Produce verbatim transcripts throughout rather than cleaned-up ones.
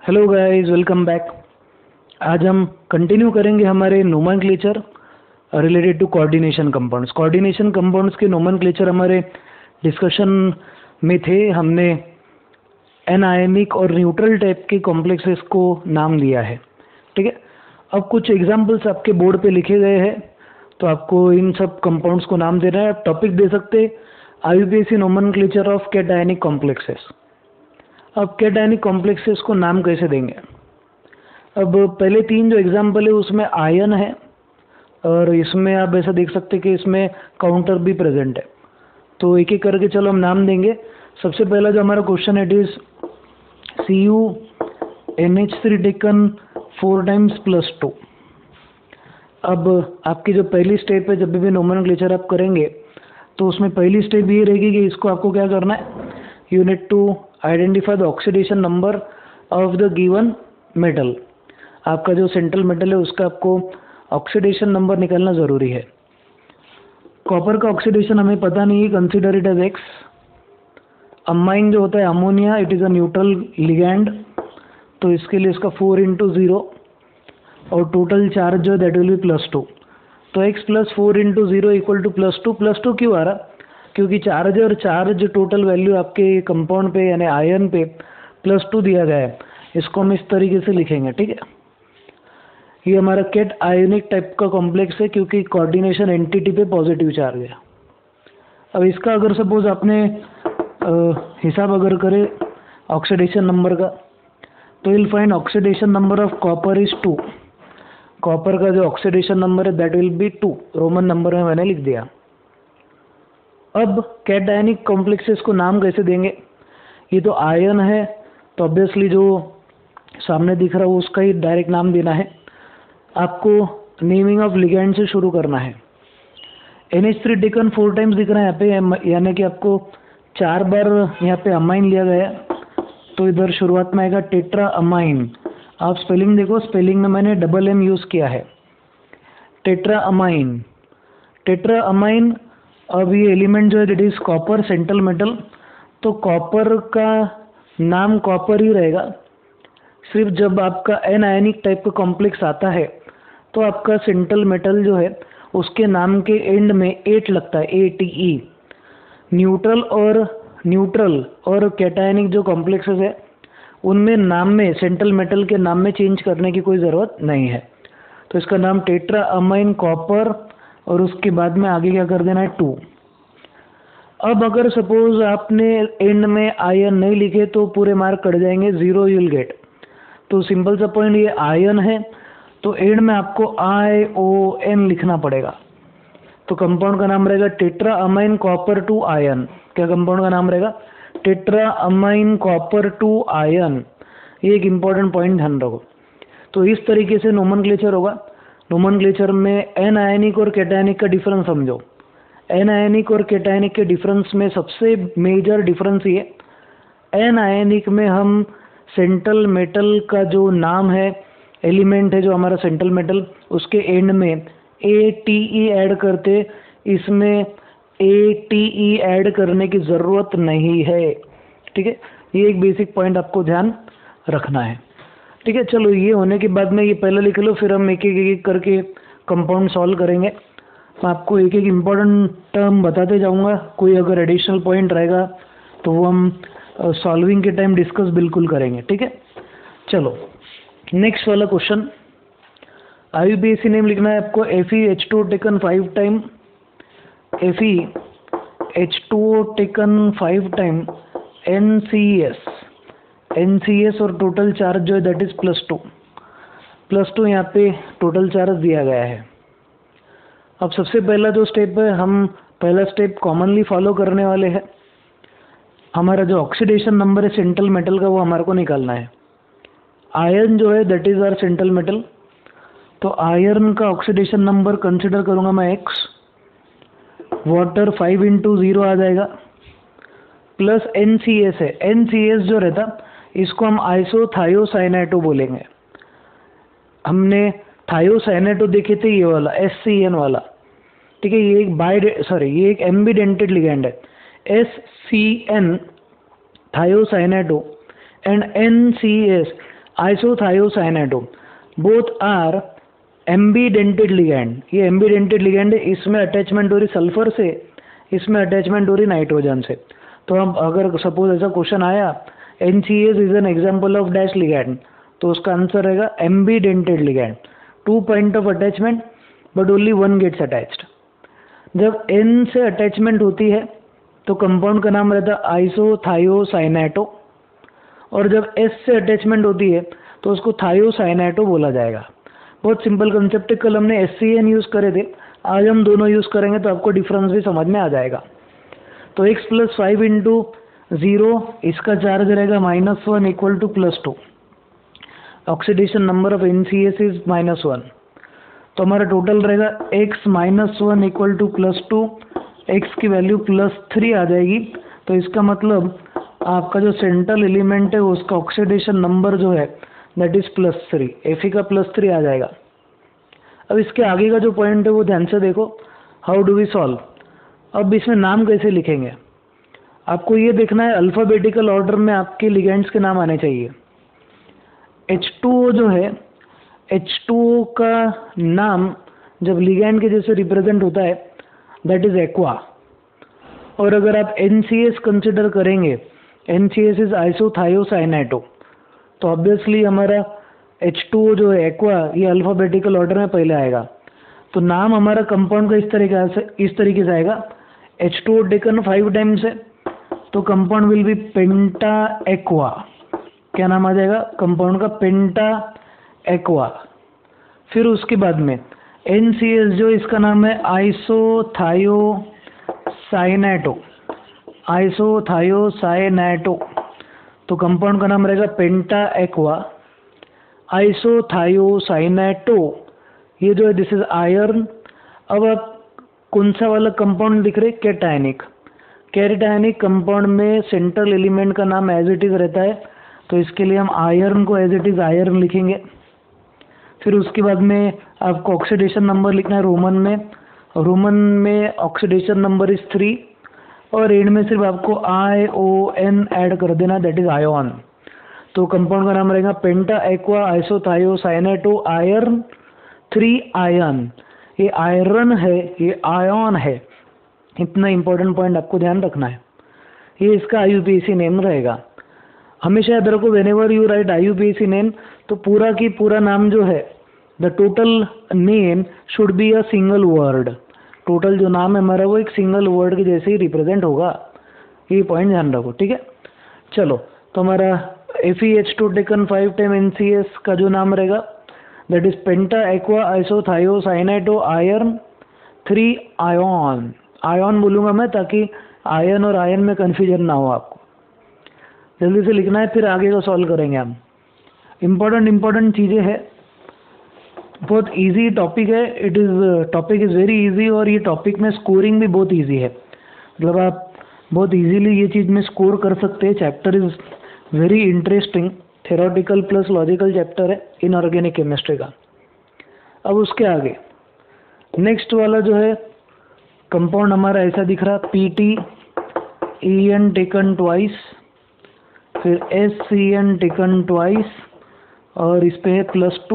Hello guys, welcome back. आज हम continue करेंगे हमारे nomenclature related to coordination compounds. Coordination compounds के नोमेनक्लेचर हमारे डिस्कशन में थे। हमने एनायनिक और न्यूट्रल टाइप के कॉम्प्लेक्सेस को नाम दिया है, ठीक है। अब कुछ एग्जांपल्स आपके बोर्ड पे लिखे गए हैं, तो आपको इन सब कंपाउंड्स को नाम देना है। आप टॉपिक दे सकते I U P A C nomenclature of cationic complexes. अब कैटायनिक कॉम्प्लेक्सेस को नाम कैसे देंगे? अब पहले तीन जो एग्जाम्पल है उसमें आयन है, और इसमें आप ऐसा देख सकते हैं कि इसमें काउंटर भी प्रेजेंट है। तो एक एक करके चलो हम नाम देंगे। सबसे पहला जो हमारा क्वेश्चन है, it is C U N H three taken four times plus two. अब आपकी जो पहली स्टेप है, जब भी नोमेनक्लेचर आप करेंगे तो उसमें पहली स्टेप ये रहेगी कि इसको आपको क्या करना है, you need to identify the oxidation number of the given metal. आपका जो सेंट्रल मेटल है उसका आपको ऑक्सीडेशन नंबर निकालना ज़रूरी है। कॉपर का ऑक्सीडेशन हमें पता नहीं है, consider it as X. Amine जो होता है ammonia, it is a neutral ligand, तो इसके लिए इसका फोर इंटू ज़ीरो, और टोटल चार्ज जो है that will be plus two. तो x plus four into zero equal to plus two. Plus two क्यों आ रहा? क्योंकि चार्ज और चार्ज टोटल वैल्यू आपके कंपाउंड पे यानी आयन पे प्लस टू दिया गया है। इसको हम इस तरीके से लिखेंगे, ठीक है। ये हमारा कैट आयोनिक टाइप का कॉम्प्लेक्स है, क्योंकि कोऑर्डिनेशन एंटिटी पे पॉजिटिव चार्ज है। अब इसका अगर सपोज आपने हिसाब अगर करे ऑक्सीडेशन नंबर का, तो will find oxidation number of copper is two. Copper का जो ऑक्सीडेशन नंबर है that will be two, Roman number में मैंने लिख दिया। अब कैटायनिक कॉम्प्लेक्सेस को नाम कैसे देंगे? ये तो आयन है, तो ऑब्वियसली जो सामने दिख रहा है उसका ही डायरेक्ट नाम देना है। आपको नेमिंग ऑफ लिगैंड से शुरू करना है। N H three taken four times दिख रहा है यहाँ पे, यानी कि आपको चार बार यहाँ पे अमाइन लिया गया है। तो इधर शुरुआत में आएगा टेट्रा अमाइन। आप स्पेलिंग देखो, स्पेलिंग में मैंने डबल एम यूज़ किया है, टेट्रा अमाइन। टेट्रा अमाइन, अब ये एलिमेंट जो है it is copper, central metal, तो कॉपर का नाम कॉपर ही रहेगा। सिर्फ जब आपका एन आयनिक टाइप का कॉम्प्लेक्स आता है तो आपका सेंट्रल मेटल जो है उसके नाम के एंड में एट लगता है, ए टी ई। न्यूट्रल और न्यूट्रल और कैटायनिक जो कॉम्प्लेक्सेस है उनमें नाम में सेंट्रल मेटल के नाम में चेंज करने की कोई ज़रूरत नहीं है। तो इसका नाम टेट्रा अमाइन कॉपर, और उसके बाद में आगे क्या कर देना है, टू। अब अगर सपोज आपने एंड में आयन नहीं लिखे तो पूरे मार्क कट जाएंगे, जीरो यू विल गेट। तो सिंपल सा पॉइंट, ये आयन है तो एंड में आपको आई ओ एन लिखना पड़ेगा। तो कंपाउंड का नाम रहेगा tetra amine copper two ion. क्या कंपाउंड का नाम रहेगा? Tetra amine copper two ion. ये एक इम्पॉर्टेंट पॉइंट ध्यान रखो। तो इस तरीके से नोमेनक्लेचर होगा। नोमेनक्लेचर में एन आयनिक और कैटायनिक का डिफरेंस समझो। एन आयनिक और कैटायनिक के डिफरेंस में सबसे मेजर डिफरेंस ये, एन आयनिक में हम सेंट्रल मेटल का जो नाम है, एलिमेंट है जो हमारा सेंट्रल मेटल, उसके एंड में ए टी ई ऐड करते। इसमें ए टी ई ऐड करने की ज़रूरत नहीं है, ठीक है। ये एक बेसिक पॉइंट आपको ध्यान रखना है, ठीक है। चलो, ये होने के बाद में ये पहले लिख लो, फिर हम एक एक एक करके कंपाउंड सॉल्व करेंगे। मैं आपको एक एक इम्पॉर्टेंट टर्म बताते जाऊंगा। कोई अगर एडिशनल पॉइंट रहेगा तो वो हम सॉल्विंग के टाइम डिस्कस बिल्कुल करेंगे, ठीक है। चलो, नेक्स्ट वाला question. I U P A C name लिखना है आपको F E H two taken five time, F E H two taken five time N C S. N C S और टोटल चार्ज जो है that is plus two. Plus two यहाँ पे total charge दिया गया है। अब सबसे पहला जो स्टेप है, हम पहला स्टेप कॉमनली फॉलो करने वाले हैं। हमारा जो ऑक्सीडेशन नंबर है सेंट्रल मेटल का, वो हमारे को निकालना है। आयरन जो है that is our central metal, तो आयरन का ऑक्सीडेशन नंबर कंसिडर करूंगा मैं X. Water five into zero आ जाएगा, प्लस एन सी एस है। एन सी एस जो रहता इसको हम आइसोथायोसाइनेटो बोलेंगे। हमने थायोसाइनेटो देखे थे, ये वाला एस सी एन वाला, ठीक है। ये एक बाय सॉरी ये एक एम्बिडेंटेड लिगैंड है, S C N thiocyanato, and N C S isothiocyanato, both are ambidentate ligand. ये एम्बीडेंटेड लिगैंड है, इसमें अटैचमेंट हो रही सल्फर से, इसमें अटैचमेंट हो रही नाइट्रोजन से। तो हम अगर सपोज ऐसा क्वेश्चन आया N C S is an example of dash ligand, तो उसका आंसर रहेगा ambidentate ligand, two point of attachment but only one gets attached. जब एन से अटैचमेंट होती है तो कंपाउंड का नाम रहता है आइसोथायोसाइनेटो, और जब एस से अटैचमेंट होती है तो उसको थायोसाइनेटो बोला जाएगा। बहुत सिंपल कंसेप्ट है, कल हमने एस सी एन यूज़ करे थे, आज हम दोनों यूज़ करेंगे तो आपको डिफरेंस भी समझ में आ जाएगा। तो x plus five into zero, इसका चार्ज रहेगा minus one equal to plus two. Oxidation number of N C S is minus one, तो हमारा टोटल रहेगा x minus one equal to plus two, X की वैल्यू प्लस थ्री आ जाएगी। तो इसका मतलब आपका जो सेंट्रल एलिमेंट है उसका ऑक्सीडेशन नंबर जो है that is plus three, F का प्लस थ्री आ जाएगा। अब इसके आगे का जो पॉइंट है वो ध्यान से देखो, हाउ डू वी सॉल्व। अब इसमें नाम कैसे लिखेंगे, आपको ये देखना है अल्फ़ाबेटिकल ऑर्डर में आपके लिगेंड्स के नाम आने चाहिए। एच टू ओ जो है, एच टू ओ का नाम जब लिगैंड के जैसे रिप्रेजेंट होता है दैट इज एक्वा। और अगर आप एन सी एस कंसिडर करेंगे, N C S is isothiocyanato, तो ऑब्वियसली हमारा एच टू ओ जो है एक्वा, ये अल्फ़ाबेटिकल ऑर्डर में पहले आएगा। तो नाम हमारा कंपाउंड का इस तरीके से इस तरीके से आएगा, H two O taken five times है तो compound will be penta aqua. क्या नाम आ जाएगा कंपाउंड का? Penta aqua. फिर उसके बाद में एन सी एस जो इसका नाम है आइसोथायोसाइनेटो, आइसोथायोसाइनेटो, तो कंपाउंड का नाम रहेगा पेंटा एक्वा आइसोथायोसाइनेटो। ये जो है दिस इज आयरन। अब आप कौन सा वाला कंपाउंड दिख रहे? कैटायनिक। कैटायनिक कंपाउंड में सेंट्रल एलिमेंट का नाम एज इट इज रहता है, तो इसके लिए हम आयरन को एज इट इज आयरन लिखेंगे। फिर उसके बाद में आपको ऑक्सीडेशन नंबर लिखना है रोमन में, रोमन में ऑक्सीडेशन नंबर इज थ्री, और एंड में सिर्फ आपको आई ओ एन ऐड कर देना, दैट इज आयोन। तो कंपाउंड का नाम रहेगा penta aqua isothiocyanato iron three ion. ये आयरन है, ये आयन है, इतना इंपॉर्टेंट पॉइंट आपको ध्यान रखना है। ये इसका I U P A C name रहेगा। हमेशा याद रखो whenever you write I U P A C name, तो पूरा की पूरा नाम जो है the total name should be a single word. Total जो नाम है हमारा वो एक सिंगल वर्ड के जैसे ही रिप्रेजेंट होगा, ये पॉइंट ध्यान रखो, ठीक है। चलो, तो हमारा F E H two taken five time N C S का जो नाम रहेगा that is penta aqua isothiocyanato iron three ion. Ion बोलूँगा मैं ताकि आयन और आयन में कन्फ्यूजन ना हो आपको। जल्दी से लिखना है, फिर आगे को सॉल्व करेंगे हम। इम्पोर्टेंट इम्पोर्टेंट चीज़ें हैं, बहुत इजी टॉपिक है, it is topic is very easy, और ये टॉपिक में स्कोरिंग भी बहुत इजी है, मतलब आप बहुत इजीली ये चीज़ में स्कोर कर सकते हैं। Chapter is very interesting, theoretical plus logical chapter है इनऑर्गेनिक केमिस्ट्री का। अब उसके आगे नेक्स्ट वाला जो है कंपाउंड हमारा ऐसा दिख रहा, P T E N taken twice, फिर S C N taken twice, और इस पे है plus two.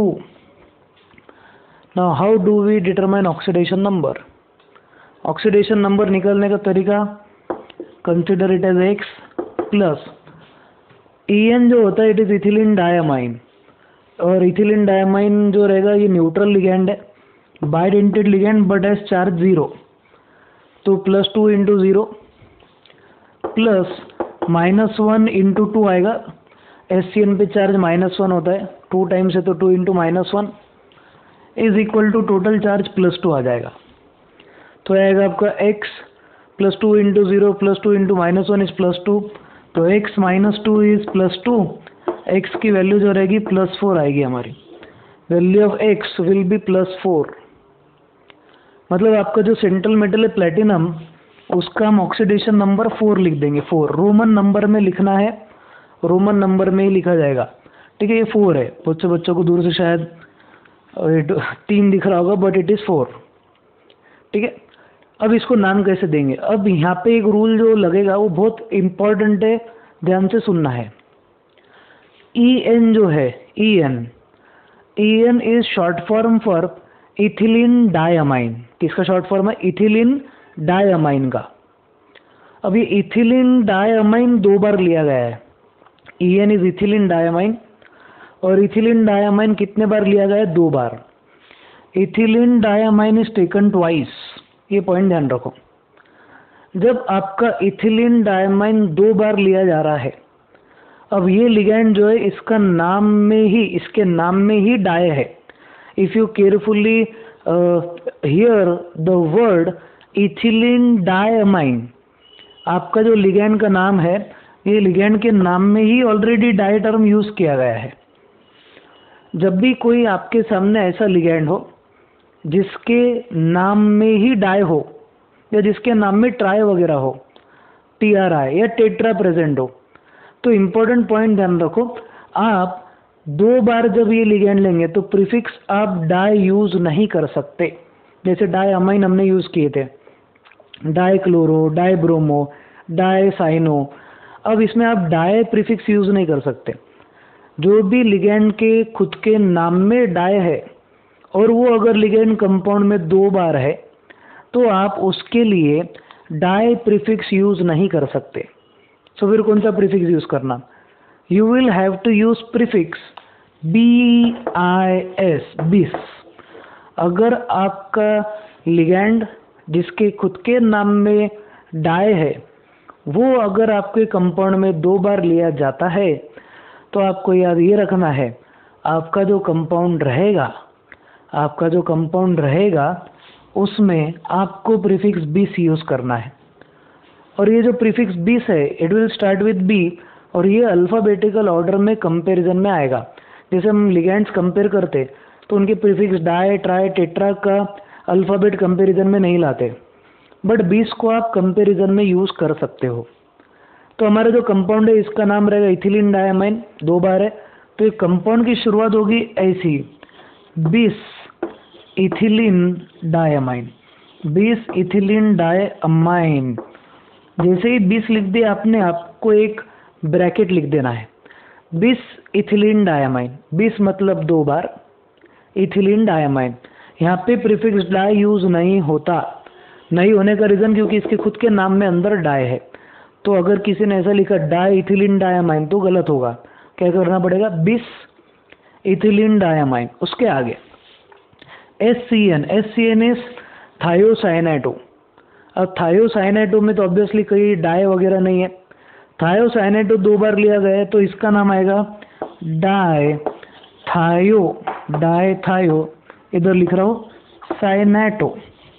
Now how do we determine oxidation number? Oxidation number निकालने का तरीका, consider it as X plus E N जो होता है इट इज इथिलीन डायमाइन, और इथिलीन डायमाइन जो रहेगा ये न्यूट्रल लिगैंड है, bidentate ligand but as charge zero, तो plus two into zero plus minus one into two आएगा। एस सी एन पे चार्ज माइनस वन होता है, टू टाइम्स है तो two into minus one is equal to total charge plus two आ जाएगा। तो आएगा आपका x plus two into zero plus two into minus one is plus two, तो x minus two is plus two, X की value जो रहेगी plus four आएगी। हमारी value of x will be plus four. मतलब आपका जो सेंट्रल मेटल है प्लेटिनम, उसका हम ऑक्सीडेशन नंबर फोर लिख देंगे। फोर रोमन नंबर में लिखना है, रोमन नंबर में ही लिखा जाएगा, ठीक है। ये फोर है, बहुत से बच्चों को दूर से शायद तीन दिख रहा होगा बट इट इज़ फोर, ठीक है। अब इसको नाम कैसे देंगे? अब यहाँ पे एक रूल जो लगेगा वो बहुत इम्पॉर्टेंट है, ध्यान से सुनना है। ई एन जो है E N, E N is short form for ethylene diamine. किसका शॉर्ट फॉर्म है? इथिलीन डायमाइन का। अब ये इथिलीन डायमाइन दो बार लिया गया है। E N is ethylene diamine, और इथिलीन डायमाइन कितने बार लिया गया है? दो बार। Ethylene diamine is taken twice, ये पॉइंट ध्यान रखो। जब आपका इथिलीन डायमाइन दो बार लिया जा रहा है, अब ये लिगैंड जो है इसका नाम में ही, इसके नाम में ही डाय है। If you carefully hear the word ethylene diamine, आपका जो लिगैंड का नाम है, ये लिगैंड के नाम में ही ऑलरेडी डाय टर्म यूज किया गया है। जब भी कोई आपके सामने ऐसा लिगैंड हो जिसके नाम में ही डाय हो, या जिसके नाम में ट्राई वगैरह हो, टी आर आई या टेट्रा प्रेजेंट हो, तो इम्पोर्टेंट पॉइंट ध्यान रखो, आप दो बार जब ये लिगैंड लेंगे तो प्रीफिक्स आप डाई यूज नहीं कर सकते। जैसे डाई अमाइन हमने यूज किए थे, di chloro, di bromo, di cyano. अब इसमें आप डाई प्रीफिक्स यूज नहीं कर सकते। जो भी लिगैंड के खुद के नाम में डाई है और वो अगर लिगैंड कंपाउंड में दो बार है, तो आप उसके लिए डाई प्रीफिक्स यूज नहीं कर सकते। तो फिर कौन सा प्रीफिक्स यूज करना? You will have to use prefix B I S, bis. अगर आपका लिगैंड जिसके खुद के नाम में डाई है, वो अगर आपके कंपाउंड में दो बार लिया जाता है, तो आपको याद ये रखना है, आपका जो कंपाउंड रहेगा आपका जो कंपाउंड रहेगा उसमें आपको प्रीफिक्स बीस यूज करना है। और ये जो प्रीफिक्स बीस है, it will start with B, और ये अल्फाबेटिकल ऑर्डर में कंपैरिजन में आएगा। जैसे हम लिगैंड्स कंपेयर करते तो उनके प्रीफिक्स डाई, ट्राई, टेट्रा का अल्फाबेट कंपैरिजन में नहीं लाते, बट बीस को आप कंपैरिजन में यूज कर सकते हो। तो हमारा जो कंपाउंड है इसका नाम रहेगा इथिलीन डायमाइन, दो बार है, तो ये कंपाउंड की शुरुआत होगी ऐसी, bis ethylene diamine, bis ethylene diamine. जैसे ही बीस लिख दिया आपने, आपको एक ब्रैकेट लिख देना है, बीस इथिलीन डायमाइन, बीस मतलब दो बार, इथिलीन डायमाइन। यहाँ पे प्रीफिक्स डाई यूज नहीं होता। नहीं होने का रीजन क्योंकि इसके खुद के नाम में अंदर डाई है। तो अगर किसी ने ऐसा लिखा डाई इथिलीन डायमाइन तो गलत होगा। क्या करना पड़ेगा? बीस इथिलीन डायमाइन। उसके आगे S C N, S C N is thiocyanato. अब थायोसाइनाटो में तो ऑब्वियसली कोई डाई वगैरह नहीं है। थायोसाइनाटो दो बार लिया गया है, तो इसका नाम आएगा डाई थायो, डाई थायो, इधर लिख रहा हूँ साइनाटो,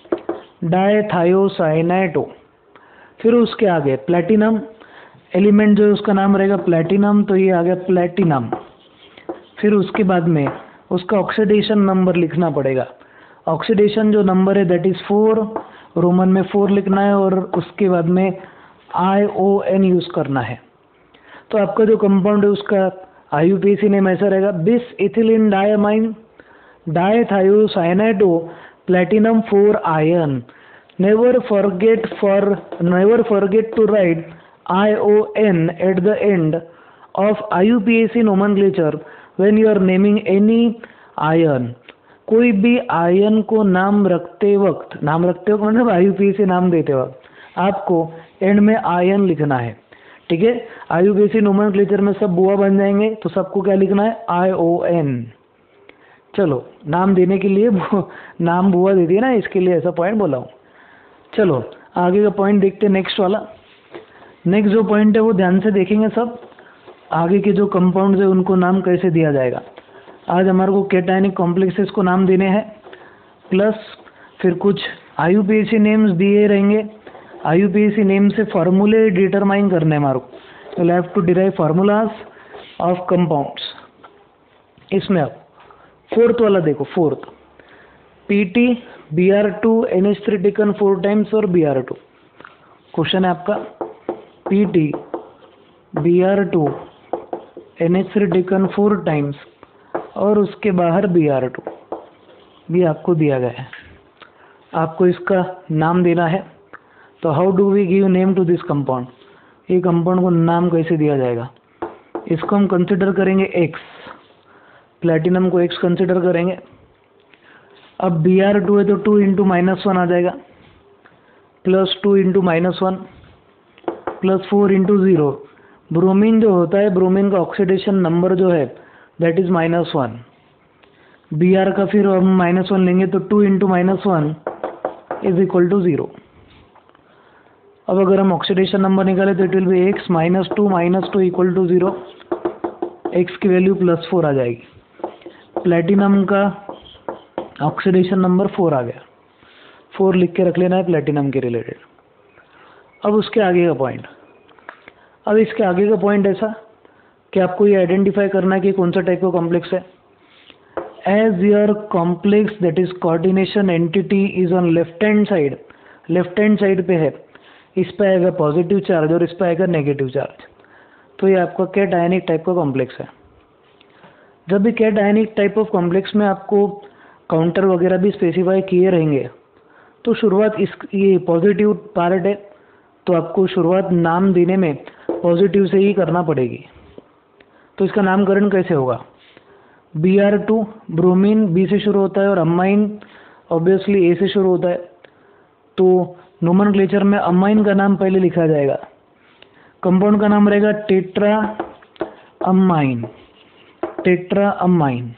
डाई थायोसाइनाटो। फिर उसके आगे प्लैटिनम एलिमेंट जो है उसका नाम रहेगा प्लैटिनम, तो ये आ गया प्लैटिनम। फिर उसके बाद में उसका ऑक्सीडेशन नंबर लिखना पड़ेगा। ऑक्सीडेशन जो नंबर है दैट इज फोर, रोमन में फोर लिखना है, और उसके बाद में आई ओ एन यूज करना है। तो आपका जो कंपाउंड है उसका I U P A C name ऐसा रहेगा, bis ethylene diamine dithiocyanato platinum four ion. Never forget for never forget to write I O N at the end of I U P A C nomenclature when you are naming any ion. कोई भी ion को नाम रखते वक्त, नाम रखते वक्त मतलब I U P A C नाम देते वक्त आपको एंड में आयन लिखना है। ठीक है, I U P A C nomenclature में सब बुआ बन जाएंगे, तो सबको क्या लिखना है? I O N। चलो, नाम देने के लिए नाम बुआ दे दिया ना, इसके लिए ऐसा पॉइंट बोला हूँ। चलो आगे का पॉइंट देखते हैं, नेक्स्ट वाला। नेक्स्ट जो पॉइंट है वो ध्यान से देखेंगे सब। आगे के जो कंपाउंड्स है उनको नाम कैसे दिया जाएगा। आज हमारे को कैटायनिक कॉम्प्लेक्सेस को नाम देने हैं, प्लस फिर कुछ I U P A C names दिए रहेंगे। I U P A C name से फार्मूले डिटरमाइन करने हैं हमारे को। You have to derive formulas of compounds. इसमें अब फोर्थ वाला देखो, fourth P T B R two N H three taken four times और बी आर टू। क्वेश्चन है आपका P T B R two N H three taken four times और उसके बाहर बी आर टू भी आपको दिया गया है। आपको इसका नाम देना है। तो how do we give name to this compound? ये कंपाउंड को नाम कैसे दिया जाएगा? इसको हम कंसिडर करेंगे एक्स। प्लेटिनम को एक्स कंसिडर करेंगे। अब बी आर टू है तो टू इंटू माइनस वन आ जाएगा, plus two into minus one plus four into zero. Bromine जो होता है, ब्रोमीन का ऑक्सीडेशन नंबर जो है that is minus one. B R का फिर हम माइनस वन लेंगे तो two into minus one is equal to zero. अब अगर हम ऑक्सीडेशन नंबर निकालें तो it will be X minus two minus two equal to zero. X की वैल्यू प्लस फोर आ जाएगी। प्लेटिनम का ऑक्सीडेशन नंबर फोर आ गया। फोर लिख के रख लेना है प्लेटिनम के रिलेटेड। अब उसके आगे का पॉइंट, अब इसके आगे का पॉइंट ऐसा कि आपको ये आइडेंटिफाई करना है कि कौन सा टाइप का कॉम्प्लेक्स है। As your complex that is coordination entity is on left hand side, left hand side पे है, इस पे आएगा पॉजिटिव चार्ज और इस पे आएगा नेगेटिव चार्ज, तो ये आपका कैट आयनिक टाइप का कॉम्प्लेक्स है। जब भी cationic type of complex में आपको काउंटर वगैरह भी स्पेसिफाई किए रहेंगे तो शुरुआत इस ये पॉजिटिव पार्ट है तो आपको शुरुआत नाम देने में पॉजिटिव से ही करना पड़ेगी। तो इसका नामकरण कैसे होगा? B R two bromine B से शुरू होता है और अमाइन ऑब्वियसली ए से शुरू होता है, तो नोमेनक्लेचर में अमाइन का नाम पहले लिखा जाएगा। कंपाउंड का नाम रहेगा टेट्रा अमाइन, टेट्रा अमाइन।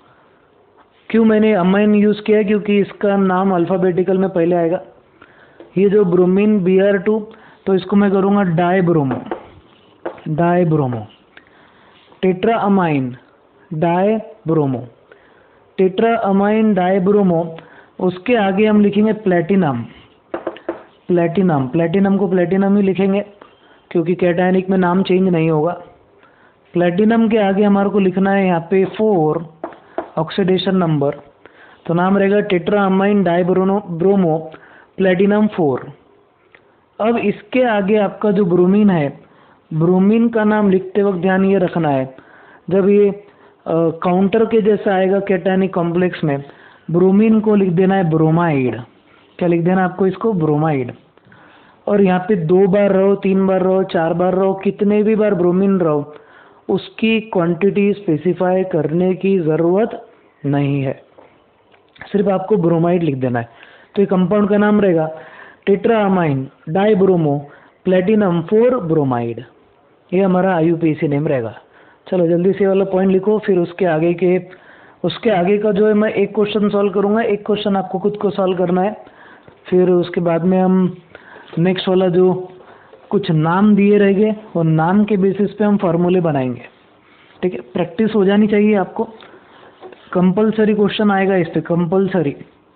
क्यों मैंने अमाइन यूज़ किया? क्योंकि इसका नाम अल्फ़ाबेटिकल में पहले आएगा। ये जो ब्रोमीन बी आर टू, तो इसको मैं करूँगा di bromo, di bromo. Tetra amine di bromo, tetra amine di bromo. उसके आगे हम लिखेंगे प्लेटिनम, प्लेटिनम प्लेटिनम को प्लेटिनम ही लिखेंगे क्योंकि कैटायनिक में नाम चेंज नहीं होगा। प्लेटिनम के आगे हमारे को लिखना है यहाँ पे फोर ऑक्सीडेशन नंबर, तो नाम रहेगा tetra amine di bromo platinum four. अब इसके आगे आपका जो ब्रोमीन है, ब्रोमीन का नाम लिखते वक्त ध्यान ये रखना है, जब ये काउंटर के जैसा आएगा कैटायनिक कॉम्प्लेक्स में, ब्रोमीन को लिख देना है ब्रोमाइड। क्या लिख देना आपको? इसको ब्रोमाइड। और यहाँ पे दो बार रहो, तीन बार रहो, चार बार रहो, कितने भी बार ब्रोमीन रहो, उसकी क्वांटिटी स्पेसिफाई करने की ज़रूरत नहीं है, सिर्फ आपको ब्रोमाइड लिख देना है। तो ये कंपाउंड का नाम रहेगा tetra amine di bromo platinum four bromide. ये हमारा I U P A C name रहेगा। चलो जल्दी से वाला पॉइंट लिखो, फिर उसके आगे के उसके आगे का जो है मैं एक क्वेश्चन सॉल्व करूँगा, एक क्वेश्चन आपको खुद को सॉल्व करना है। फिर उसके बाद में हम नेक्स्ट वाला जो कुछ नाम दिए रहेंगे और नाम के बेसिस पे हम फार्मूले बनाएंगे। ठीक है, प्रैक्टिस हो जानी चाहिए आपको। कंपलसरी क्वेश्चन आएगा इस पे, कंपलसरी।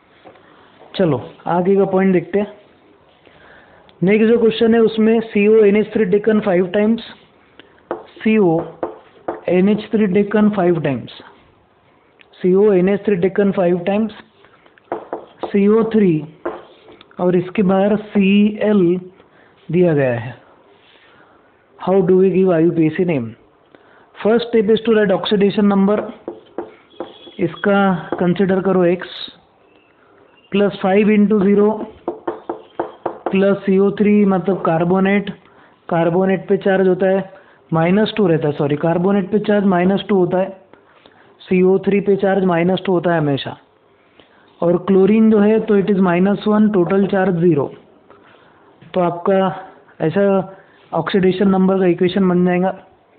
चलो आगे का पॉइंट देखते हैं। नेक्स्ट जो क्वेश्चन है उसमें C O N H three taken five times, C O N H three taken five times, C O N H three taken five times, C O three और इसके बाहर सी एल दिया गया है। How do we give I U P A C name? First step is to write oxidation number, इसका consider करो x plus five into zero plus C O three मतलब carbonate, carbonate पे charge होता है minus two रहता है, sorry carbonate पे charge minus two होता है, सी ओ थ्री पे चार्ज माइनस टू होता है हमेशा, और क्लोरीन जो है तो it is minus one, total charge zero. तो आपका ऐसा ऑक्सीडेशन नंबर का इक्वेशन बन जाएगा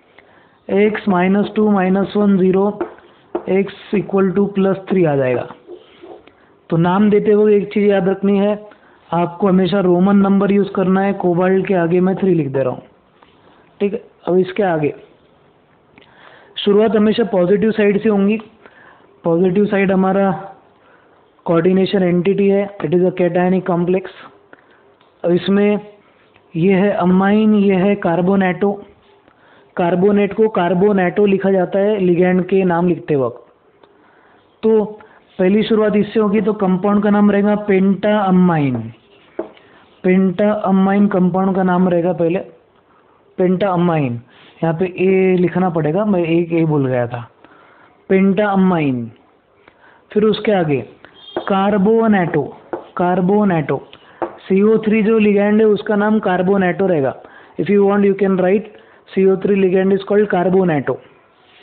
x minus two minus one zero, x equal to plus three आ जाएगा। तो नाम देते हुए एक चीज़ याद रखनी है, आपको हमेशा रोमन नंबर यूज़ करना है। कोबाल्ट के आगे मैं थ्री लिख दे रहा हूँ। ठीक है, अब इसके आगे शुरुआत हमेशा पॉजिटिव साइड से होंगी। पॉजिटिव साइड हमारा कोऑर्डिनेशन एंटिटी है, it is a cationic complex. अब इसमें ये है अमाइन, ये है कार्बोनेटो। कार्बोनेट को कार्बोनेटो लिखा जाता है लिगैंड के नाम लिखते वक्त। तो पहली शुरुआत इससे होगी, तो कंपाउंड का नाम रहेगा penta amine, penta amine compound का नाम रहेगा पहले, पेंटा अमाइन। यहाँ पे ए लिखना पड़ेगा, मैं एक ए भूल गया था, पेंटा अमाइन। फिर उसके आगे कार्बोनेटो, कार्बोनेटो, सी ओ थ्री जो लिगैंड है उसका नाम कार्बोनेटो रहेगा। If you want you can write C O three ligand is called carbonato.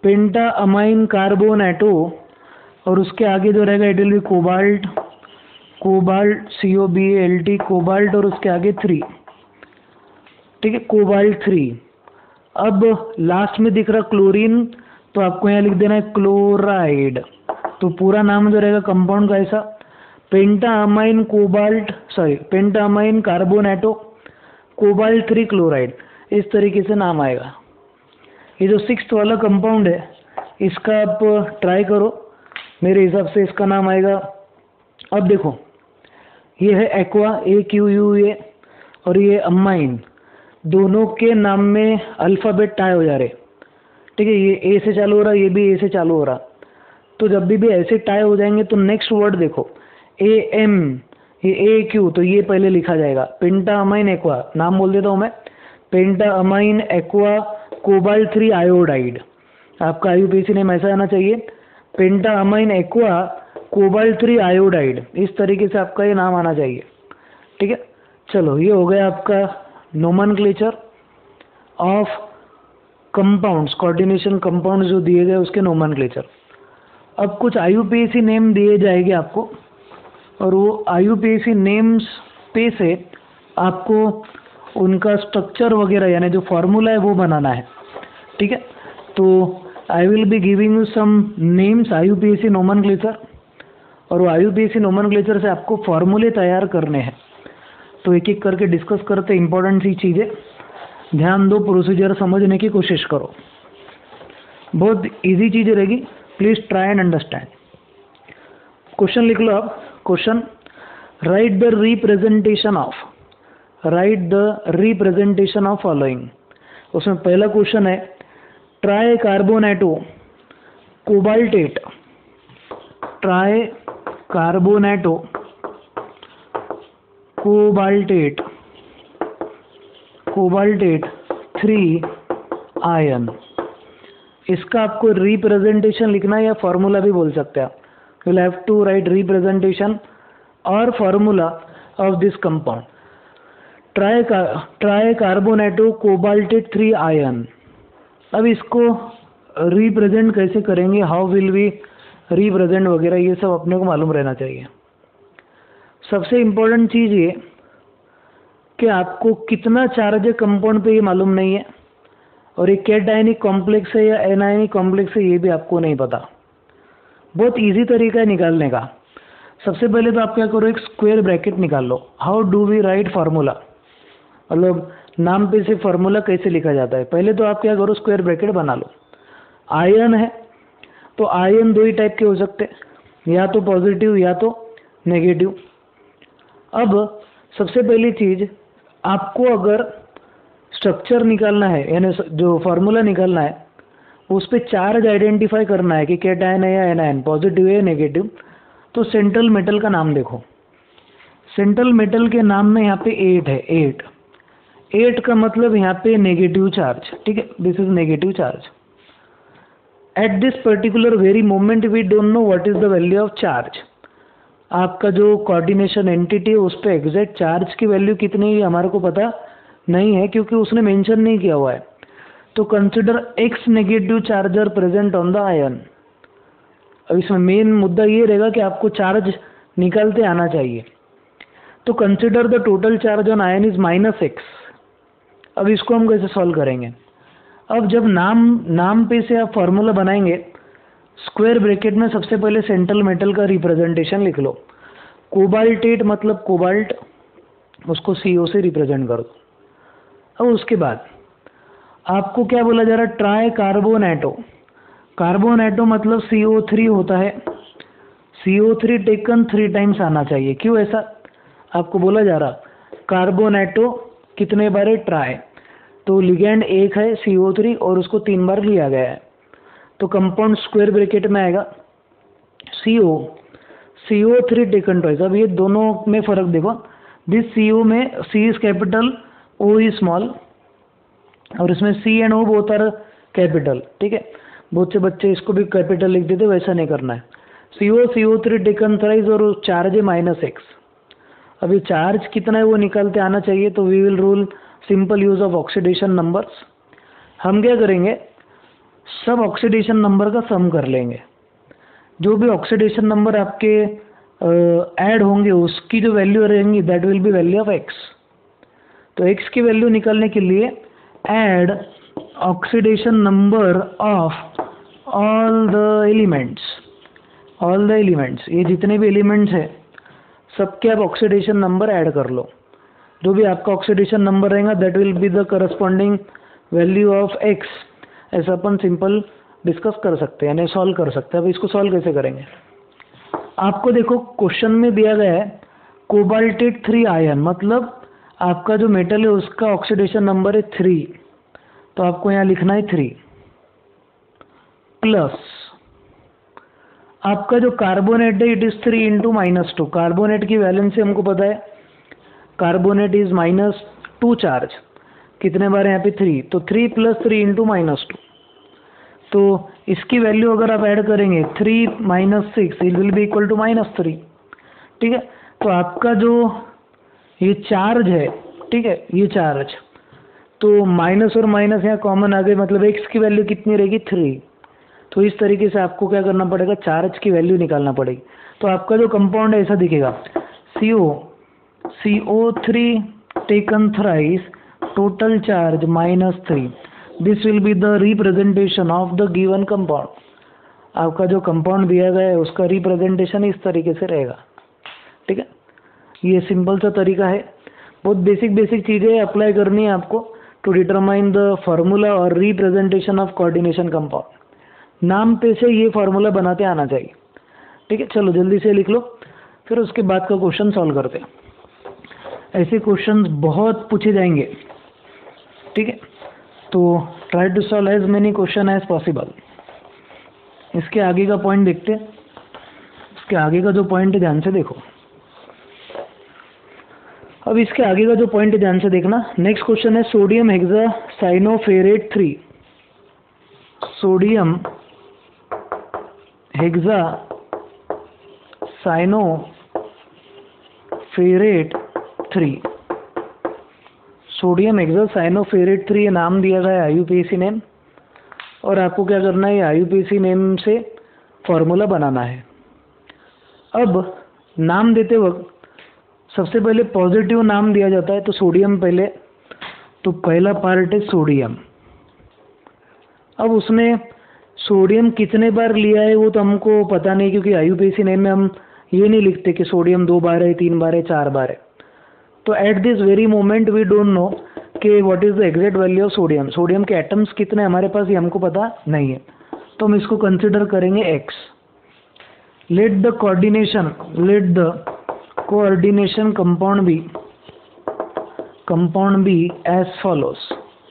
Penta amine carbonato, और उसके आगे जो रहेगा it will be cobalt, cobalt C O B L T, cobalt, और उसके आगे थ्री, ठीक है, कोबाल्ट थ्री। अब लास्ट में दिख रहा क्लोरीन, तो आपको यहाँ लिख देना है क्लोराइड। तो पूरा नाम जो रहेगा कंपाउंड का ऐसा, penta amine cobalt sorry penta amine carbonato cobalt three chloride, इस तरीके से नाम आएगा। ये जो सिक्स्थ वाला कंपाउंड है इसका आप ट्राई करो, मेरे हिसाब से इसका नाम आएगा। अब देखो ये है aqua, A Q U A, और ये अमाइन, दोनों के नाम में अल्फ़ाबेट टाई हो जा रहे, ठीक है। ये ए से चालू हो रहा, ये भी ए से चालू हो रहा। तो जब भी भी ऐसे टाई हो जाएंगे तो नेक्स्ट वर्ड देखो, ए एम, ये ए क्यू, तो ये पहले लिखा जाएगा। पेंटा अमाइन एक्वा, नाम बोल देता हूँ मैं, penta amine aqua cobalt three iodide. आपका I U P A C name ऐसा आना चाहिए, penta amine aqua cobalt three iodide, इस तरीके से आपका ये नाम आना चाहिए, ठीक है। चलो ये हो गया आपका nomenclature of compounds, coordination compounds जो दिए गए उसके नोमेनक्लेचर। अब कुछ I U P A C name दिए जाएंगे आपको, और वो I U P A C names पे से आपको उनका स्ट्रक्चर वगैरह यानी जो फॉर्मूला है वो बनाना है, ठीक है। तो I will be giving you some names I U P A C nomenclature, और वो I U P A C nomenclature से आपको फॉर्मूले तैयार करने हैं। तो एक एक करके डिस्कस करते, इंपॉर्टेंट सी चीज़ें ध्यान दो, प्रोसीजर समझने की कोशिश करो, बहुत इजी चीज़ रहेगी, please try and understand. Question लिख लो आप। Question, write the representation of, write the representation of following. उसमें पहला क्वेश्चन है tri carbonato cobaltate, tri carbonato cobaltate cobaltate three ion. इसका आपको रिप्रेजेंटेशन लिखना है या फॉर्मूला भी बोल सकते हैं आप। Will have to write representation और formula of this compound tri tri carbonato cobaltate three ion. अब इसको रिप्रेजेंट कैसे करेंगे, हाउ विल वी रिप्रेजेंट वगैरह, ये सब अपने को मालूम रहना चाहिए। सबसे इम्पोर्टेंट चीज़ ये कि आपको कितना चार्ज है कंपाउंड पे ये मालूम नहीं है, और ये कैटायनिक कॉम्प्लेक्स है या एनायनिक कॉम्प्लेक्स है ये भी आपको नहीं पता। बहुत इजी तरीका है निकालने का। सबसे पहले तो आप क्या करो, एक स्क्वायर ब्रैकेट निकाल लो। How do we write formula, मतलब नाम पे से फार्मूला कैसे लिखा जाता है। पहले तो आप क्या करो, स्क्वायर ब्रैकेट बना लो। आयन है तो आयन दो ही टाइप के हो सकते हैं, या तो पॉजिटिव या तो नेगेटिव। अब सबसे पहली चीज़, आपको अगर स्ट्रक्चर निकालना है यानी जो फार्मूला निकालना है उस पर चार्ज आइडेंटिफाई करना है कि कैटायन है या एनायन, पॉजिटिव है या नेगेटिव। तो सेंट्रल मेटल का नाम देखो, सेंट्रल मेटल के नाम में यहाँ पे एट है, एट एट का मतलब यहाँ पे नेगेटिव चार्ज, ठीक है, this is negative charge. At this particular very moment we don't know what is the value of charge. आपका जो कोऑर्डिनेशन एंटिटी है उस पर एग्जैक्ट चार्ज की वैल्यू कितनी है हमारे को पता नहीं है, क्योंकि उसने मेंशन नहीं किया हुआ है। तो consider x negative charger present on the ion. अब इसमें मेन मुद्दा ये रहेगा कि आपको चार्ज निकालते आना चाहिए। तो consider the total charge on ion is minus x. अब इसको हम कैसे सॉल्व करेंगे। अब जब नाम नाम पे से आप फॉर्मूला बनाएंगे, स्क्वायर ब्रैकेट में सबसे पहले सेंट्रल मेटल का रिप्रेजेंटेशन लिख लो। कोबाल्टेट मतलब कोबाल्ट, उसको सी ओ से रिप्रेजेंट कर दो। अब उसके बाद आपको क्या बोला जा रहा है, ट्राई कार्बोनेटो। कार्बोनेटो मतलब सी ओ थ्री होता है, C O three taken three times आना चाहिए। क्यों ऐसा आपको बोला जा रहा, कार्बोनेटो कितने बार है, ट्राई, तो लिगेंड एक है सी ओ थ्री और उसको तीन बार लिया गया है। तो कंपाउंड स्क्वायर ब्रैकेट में आएगा C O, C O three taken twice. अब ये दोनों में फ़र्क देखो, दिस सी ओ में C is capital, O is small, और इसमें C and O both are capital, ठीक है। बहुत से बच्चे इसको भी कैपिटल लिख देते, वैसा नहीं करना है। C O C O three taken thrice और चार्ज है माइनस एक्स। अब ये चार्ज कितना है वो निकालते आना चाहिए। तो we will rule simple use of oxidation numbers. हम क्या करेंगे, सब ऑक्सीडेशन नंबर का सम कर लेंगे। जो भी ऑक्सीडेशन नंबर आपके ऐड uh, होंगे उसकी जो वैल्यू रहेंगी that will be value of x. तो एक्स की वैल्यू निकालने के लिए add oxidation number of all the elements, all the elements, ये जितने भी एलिमेंट्स हैं सबके आप ऑक्सीडेशन नंबर ऐड कर लो। जो भी आपका ऑक्सीडेशन नंबर रहेगा that will be the corresponding value of x. ऐसा अपन सिंपल डिस्कस कर सकते हैं, यानी सॉल्व कर सकते हैं। अब इसको सॉल्व कैसे करेंगे? आपको देखो क्वेश्चन में दिया गया है कोबाल्टेट थ्री आयन, मतलब आपका जो मेटल है उसका ऑक्सीडेशन नंबर है थ्री, तो आपको यहाँ लिखना है थ्री, प्लस आपका जो कार्बोनेट है it is three into minus two. Carbonate की वैलेंसी हमको पता है, carbonate is minus two charge, कितने बार यहाँ पे थ्री, तो three plus three into minus two. तो इसकी वैल्यू अगर आप ऐड करेंगे three minus six it will be equal to minus three. ठीक है, तो आपका जो ये चार्ज है, ठीक है, ये चार्ज, तो माइनस और माइनस यहाँ कॉमन आ गए, मतलब एक्स की वैल्यू कितनी रहेगी थ्री। तो इस तरीके से आपको क्या करना पड़ेगा, चार्ज की वैल्यू निकालना पड़ेगी। तो आपका जो कंपाउंड है ऐसा दिखेगा, C O C O three taken thrice, total charge minus three. This will be the representation of the given compound. आपका जो कंपाउंड दिया गया है उसका रिप्रेजेंटेशन इस तरीके से रहेगा। ठीक है, ये सिंपल सा तरीका है, बहुत बेसिक बेसिक चीज़ें अप्लाई करनी है आपको टू डिटरमाइन द फार्मूला और रिप्रेजेंटेशन ऑफ कोऑर्डिनेशन कंपाउंड। नाम पे से ये फार्मूला बनाते आना चाहिए। ठीक है, चलो जल्दी से लिख लो, फिर उसके बाद का क्वेश्चन सॉल्व करते हैं। ऐसे क्वेश्चंस बहुत पूछे जाएंगे। ठीक है, तो try to solve as many question as possible. इसके आगे का पॉइंट देखते हैं। इसके आगे का जो पॉइंट है ध्यान से देखो। अब इसके आगे का जो पॉइंट है ध्यान से देखना। नेक्स्ट क्वेश्चन है sodium hexacyanoferrate three. Sodium hexacyanoferrate three, sodium hexacyanoferrate three, ये नाम दिया गया है I U P A C name, और आपको क्या करना है, I U P A C name से फॉर्मूला बनाना है। अब नाम देते वक्त सबसे पहले पॉजिटिव नाम दिया जाता है, तो सोडियम पहले, तो पहला पार्ट है सोडियम। अब उसमें सोडियम कितने बार लिया है वो तो हमको पता नहीं, क्योंकि I U P A C name में हम ये नहीं लिखते कि सोडियम दो बार है, तीन बार है, चार बार है। तो at this very moment we don't know कि what is the exact value of sodium. Sodium के एटम्स कितने हमारे पास ये हमको पता नहीं है, तो हम इसको कंसिडर करेंगे x. Let the coordination let the coordination compound be compound be as follows.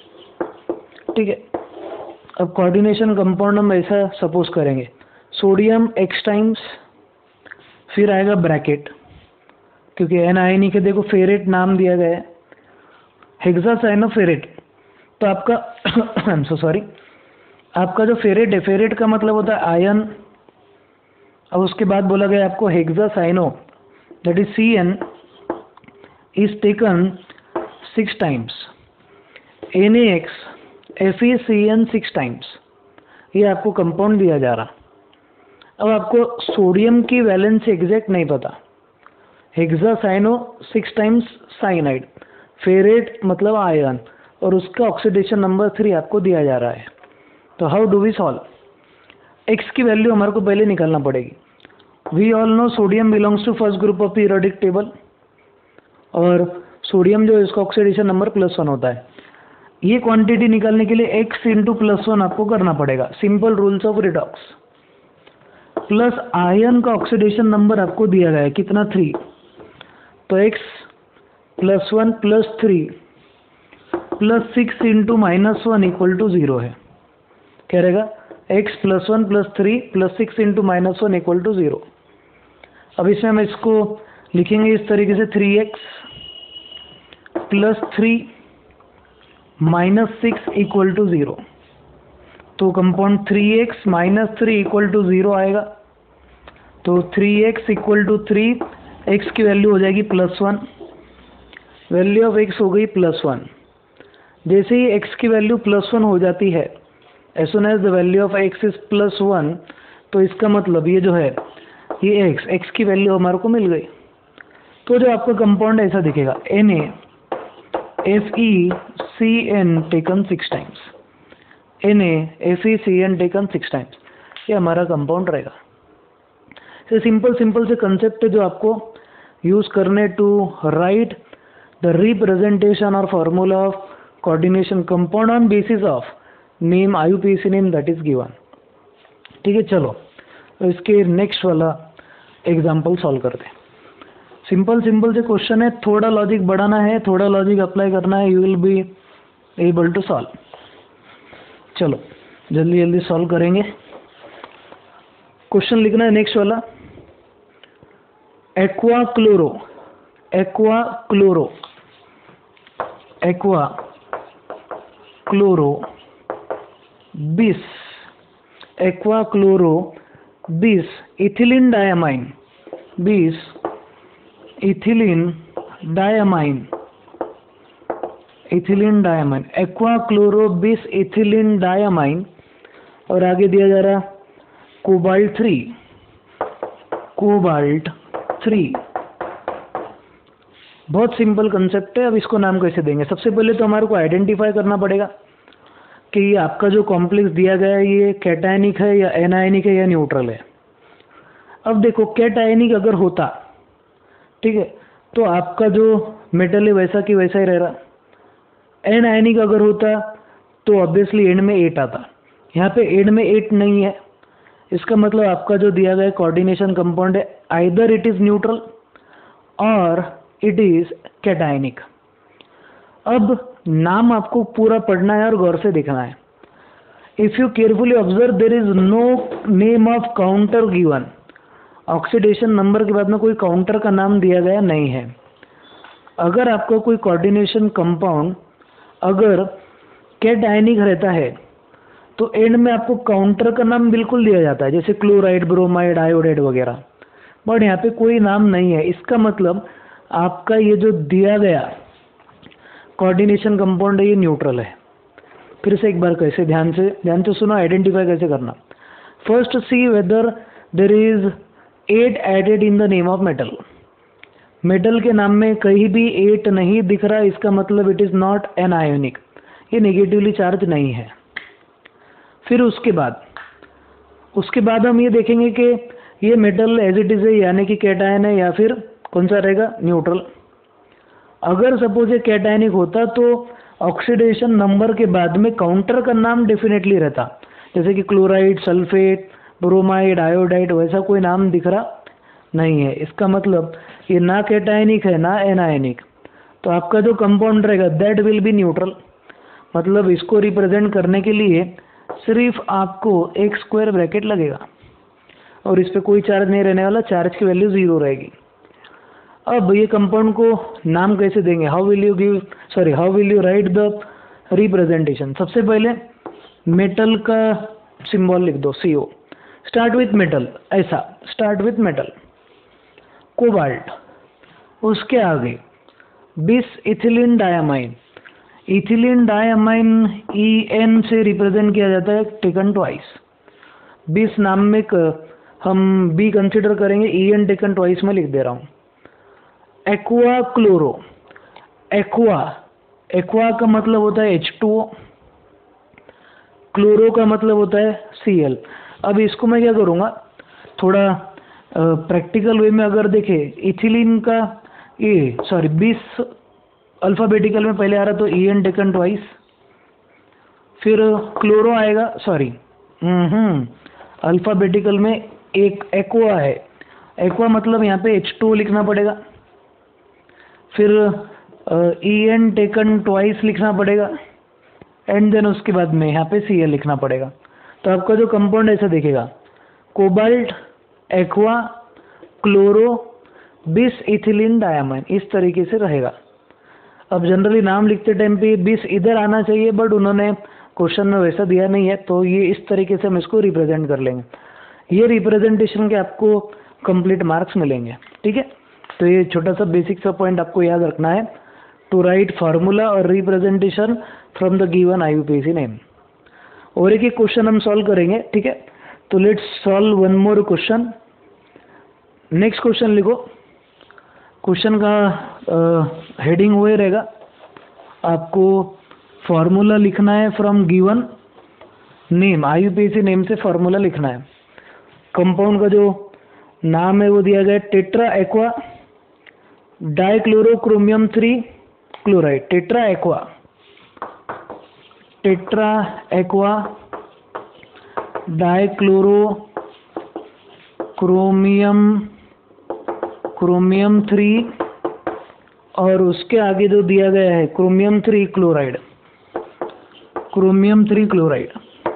ठीक है, अब कोऑर्डिनेशन कंपाउंड हम ऐसा सपोज करेंगे, सोडियम एक्स टाइम्स, फिर आएगा ब्रैकेट, क्योंकि एन आयनी के देखो फेरेट नाम दिया गया है, हेक्सासाइनोफेरेट, तो आपका आई एम सो सॉरी, आपका जो फेरेट है, फेरेट का मतलब होता है आयन। अब उसके बाद बोला गया आपको hexacyano, that is C N is taken six times, N A X F E C N six times, ये आपको कंपाउंड दिया जा रहा। अब आपको सोडियम की वैलेंस एग्जैक्ट नहीं पता, hexacyano six times cyanide, ferrate मतलब आयन, और उसका ऑक्सीडेशन नंबर थ्री आपको दिया जा रहा है। तो how do we solve? X की वैल्यू हमारे को पहले निकालना पड़ेगी। We all know sodium belongs to first group of periodic table, और सोडियम जो है इसका ऑक्सीडेशन नंबर प्लस वन होता है। ये क्वांटिटी निकालने के लिए एक्स इंटू प्लस वन आपको करना पड़ेगा, simple rules of redox. Plus ion का ऑक्सीडेशन नंबर आपको दिया गया है कितना, थ्री, तो x plus one plus three plus six into minus one equal to zero है। क्या रहेगा, x plus one plus three plus six into minus one equal to zero. अब इसमें हम इसको लिखेंगे इस तरीके से, three x plus three minus six equal to zero. तो compound three x minus three equal to zero आएगा। तो three x equal to three, x की वैल्यू हो जाएगी plus one, value of x हो गई प्लस वन। जैसे ही एक्स की वैल्यू प्लस वन हो जाती है as soon as the value of x is plus one, तो इसका मतलब ये जो है ये एक्स एक्स की वैल्यू हमारे को मिल गई। तो जो आपका कंपाउंड ऐसा दिखेगा, N A F E C N taken six times, N A F E C N taken six times, ये हमारा कंपाउंड रहेगा। ये सिंपल सिंपल से कंसेप्ट है जो आपको यूज करने टू राइट द रिप्रेजेंटेशन और formula of coordination compound on basis of name I U P A C name that is given. ठीक है, चलो तो इसके नेक्स्ट वाला एग्जाम्पल सॉल्व करते हैं। सिंपल सिंपल से क्वेश्चन है, थोड़ा लॉजिक बढ़ाना है, थोड़ा लॉजिक अप्लाई करना है, you will be able to solve. चलो जल्दी जल्दी सॉल्व करेंगे। क्वेश्चन लिखना है नेक्स्ट वाला, aqua chloro aqua chloro aqua chloro bis aqua chloro bis ethylene diamine bis ethylene diamine ethylene diamine aqua chloro bis ethylene diamine, और आगे दिया जा रहा कोबाल्ट थ्री कोबाल्ट थ्री। बहुत सिंपल कंसेप्ट है। अब इसको नाम कैसे देंगे? सबसे पहले तो हमारे को आइडेंटिफाई करना पड़ेगा कि ये आपका जो कॉम्प्लेक्स दिया गया है ये कैटायनिक है या एनायनिक है या न्यूट्रल है। अब देखो कैटायनिक अगर होता, ठीक है, तो आपका जो मेटल है वैसा कि वैसा ही रह रहा। एनायनिक अगर होता तो ऑब्वियसली एंड में एट आता, यहाँ पे एंड में एट नहीं है, इसका मतलब आपका जो दिया गया कोऑर्डिनेशन कंपाउंड है आइदर इट इज न्यूट्रल और इट इज कैटायनिक। अब नाम आपको पूरा पढ़ना है और गौर से देखना है। If you carefully observe there is no name of counter given, oxidation number के बाद में कोई काउंटर का नाम दिया गया नहीं है। अगर आपका कोई कोऑर्डिनेशन कंपाउंड अगर कैटायनिक रहता है तो एंड में आपको काउंटर का नाम बिल्कुल दिया जाता है, जैसे क्लोराइड, ब्रोमाइड, आयोडाइड वगैरह, बट यहाँ पे कोई नाम नहीं है। इसका मतलब आपका ये जो दिया गया कोऑर्डिनेशन कंपाउंड है ये न्यूट्रल है। फिर से एक बार कैसे ध्यान से ध्यान से सुनो, आइडेंटिफाई कैसे करना। First see whether there is ate added in the name of metal. Metal के नाम में कहीं भी एट नहीं दिख रहा, इसका मतलब it is not anionic, ये नेगेटिवली चार्ज नहीं है। फिर उसके बाद उसके बाद हम ये देखेंगे कि ये मेटल एज इट इज है यानी कि कैटायन है या फिर कौन सा रहेगा, न्यूट्रल। अगर सपोज ये कैटायनिक होता तो ऑक्सीडेशन नंबर के बाद में काउंटर का नाम डेफिनेटली रहता, जैसे कि क्लोराइड, सल्फेट, ब्रोमाइड, आयोडाइड, वैसा कोई नाम दिख रहा नहीं है। इसका मतलब ये ना कैटायनिक है ना एनायनिक, तो आपका जो कंपाउंड रहेगा दैट विल बी न्यूट्रल। मतलब इसको रिप्रेजेंट करने के लिए सिर्फ आपको एक स्क्वायर ब्रैकेट लगेगा और इस पर कोई चार्ज नहीं रहने वाला, चार्ज की वैल्यू जीरो रहेगी। अब ये कंपाउंड को नाम कैसे देंगे? How will you give sorry how will you write the representation? सबसे पहले मेटल का सिंबल लिख दो, C O. Start with metal, ऐसा स्टार्ट विथ मेटल, कोबाल्ट, उसके आगे bis ethylene diamine. Ethylene diamine E N से रिप्रेजेंट किया जाता है, टेकन ट्वाइस। बीस नाम में हम बी कंसिडर करेंगे, ई एन टेकन ट्वाइस में लिख दे रहा हूँ। एक्वा क्लोरो, एक्वा एक्वा का मतलब होता है एच टू ओ, क्लोरो का मतलब होता है सी एल। अब इसको मैं क्या करूँगा, थोड़ा प्रैक्टिकल वे में अगर देखें, इथिलीन का ए सॉरी बीस अल्फ़ाबेटिकल में पहले आ रहा तो ई एन टेकन ट्वाइस, फिर क्लोरो आएगा, सॉरी हम्म अल्फ़ाबेटिकल में एक एक्वा है, एक्वा मतलब यहाँ पे एच टू लिखना पड़ेगा, फिर ई एन टेकन ट्वाइस लिखना पड़ेगा, एंड देन उसके बाद में यहाँ पे सी एल लिखना पड़ेगा। तो आपका जो कंपाउंड ऐसा दिखेगा, cobalt, aqua, chloro, bis ethylene diamine, इस तरीके से रहेगा। अब जनरली नाम लिखते टाइम पे बीस इधर आना चाहिए, बट उन्होंने क्वेश्चन में वैसा दिया नहीं है, तो ये इस तरीके से हम इसको रिप्रेजेंट कर लेंगे। ये रिप्रेजेंटेशन के आपको कंप्लीट मार्क्स मिलेंगे, ठीक है। तो ये छोटा सा बेसिक सा पॉइंट आपको याद रखना है, टू राइट फार्मूला और representation from the given I U P A C name. और एक एक क्वेश्चन हम सॉल्व करेंगे, ठीक है। तो let's solve one more question. Next question लिखो। क्वेश्चन का हेडिंग वही रहेगा, आपको फॉर्मूला लिखना है from given name, IUPAC name से फॉर्मूला लिखना है। कंपाउंड का जो नाम है वो दिया गया है tetra aqua dichlorochromium three chloride. Tetra aqua tetra aqua dichloro chromium chromium three और उसके आगे जो दिया गया है chromium three chloride. Chromium three chloride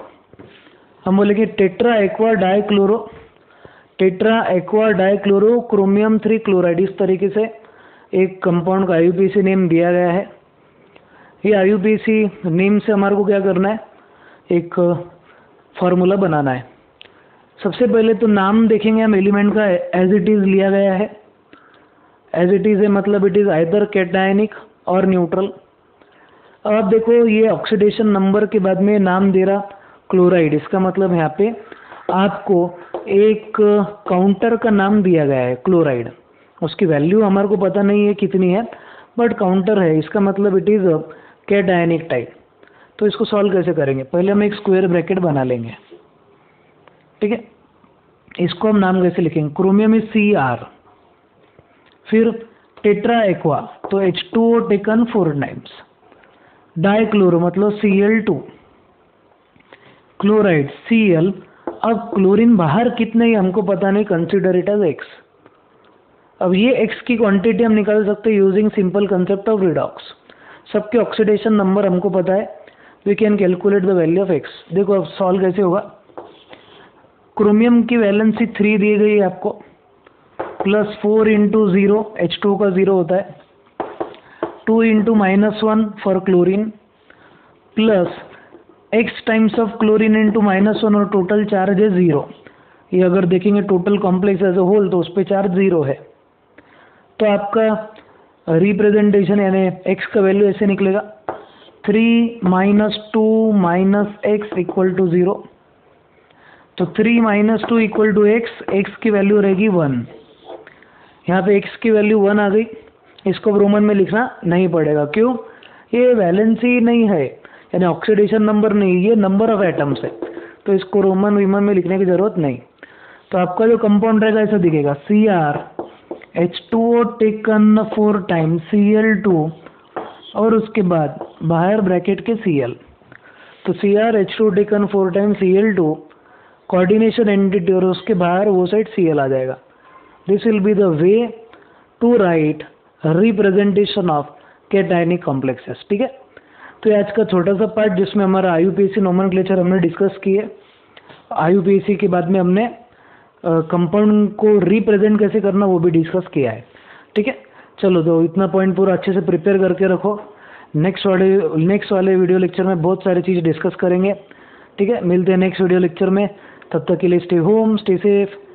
हम बोलेंगे tetra aqua dichloro tetra aqua dichloro chromium three chloride. इस तरीके से एक कंपाउंड का आईयूपीएसी नेम दिया गया है। ये आईयूपीएसी नेम से हमारे को क्या करना है, एक फार्मूला बनाना है। सबसे पहले तो नाम देखेंगे हम एलिमेंट का, एज इट इज़ लिया गया है। एज इट इज़ है मतलब इट इज़ आइदर कैटायनिक और न्यूट्रल। अब देखो ये ऑक्सीडेशन नंबर के बाद में नाम दे रहा क्लोराइड, इसका मतलब यहाँ पे आपको एक काउंटर का नाम दिया गया है क्लोराइड। उसकी वैल्यू हमारे को पता नहीं है कितनी है, बट काउंटर है, इसका मतलब इट इज़ कैटायनिक टाइप। तो इसको सॉल्व कैसे करेंगे, पहले हम एक स्क्वायर ब्रैकेट बना लेंगे, ठीक है। इसको हम नाम कैसे लिखेंगे, क्रोमियम इज सी आर, फिर टेट्रा एक्वा तो H two O taken four times, dichloro मतलब C L two, chloride C L. अब क्लोरीन बाहर कितने ही हमको पता नहीं, कंसिडर इट एज एक्स। अब ये एक्स की क्वांटिटी हम निकाल सकते हैं using simple concept of redox. सबके ऑक्सीडेशन नंबर हमको पता है, we can calculate the value of X. देखो अब सॉल्व कैसे होगा, क्रोमियम की वैलेंसी थ्री दी गई है आपको, plus four into zero, H two का जीरो होता है, two into minus one for chlorine, plus X times of chlorine into minus one और टोटल चार्ज है जीरो। ये अगर देखेंगे total complex as a whole तो उस पर चार्ज जीरो है। तो आपका रिप्रेजेंटेशन यानी एक्स का वैल्यू ऐसे निकलेगा, three minus two minus X equal to zero. तो three minus two equal to X, X की वैल्यू रहेगी वन। यहाँ पे एक्स की वैल्यू वन आ गई। इसको रोमन में लिखना नहीं पड़ेगा, क्यों, ये वैलेंसी नहीं है यानी ऑक्सीडेशन नंबर नहीं, ये नंबर ऑफ एटम्स है, तो इसको रोमन वीमन में लिखने की ज़रूरत नहीं। तो आपका जो कंपाउंड रहेगा ऐसा दिखेगा, C R H two O taken four time C L two और उसके बाद बाहर ब्रैकेट के सी एल। तो C R H two taken four time C L two coordination entity और उसके बाहर वो साइड सी एल आ जाएगा। This will be the way to write representation of cationic complexes, ठीक है। तो आज का छोटा सा पार्ट जिसमें हमारा आईयूपीएसी नोमेनक्लेचर हमने डिस्कस किए। आईयूपीएसी के बाद में हमने कंपाउंड को रिप्रेजेंट कैसे करना वो भी डिस्कस किया है, ठीक है। चलो तो इतना पॉइंट पूरा अच्छे से प्रिपेयर करके रखो। नेक्स्ट वाले नेक्स्ट वाले वीडियो लेक्चर में बहुत सारी चीज़ डिस्कस करेंगे, ठीक है। मिलते हैं नेक्स्ट वीडियो लेक्चर में, तब तक के लिए स्टे होम, स्टे सेफ,